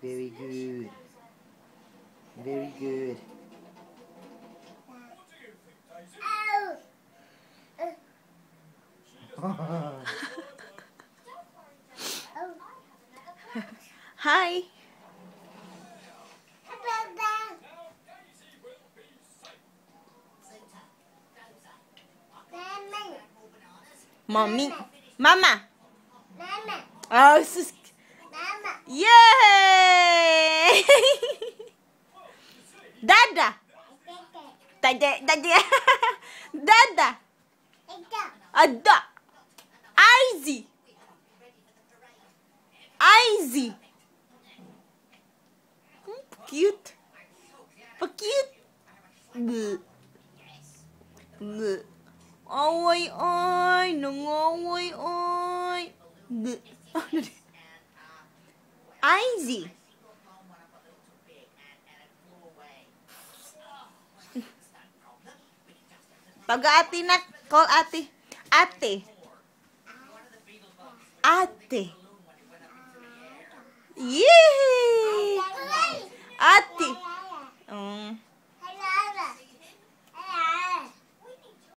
Very good. Very good. Hi. Mommy. Mama. Oh, sus. Yay! Dada. Dada. Dada. Dada. Ada. Izzy. Izzy. Cute. Cute. Bleh. Bleh. Ôi ơi, đừng ôi ơi. Bleh. Izzy. Pag ate na, call ate. Ate. Ate. Yay!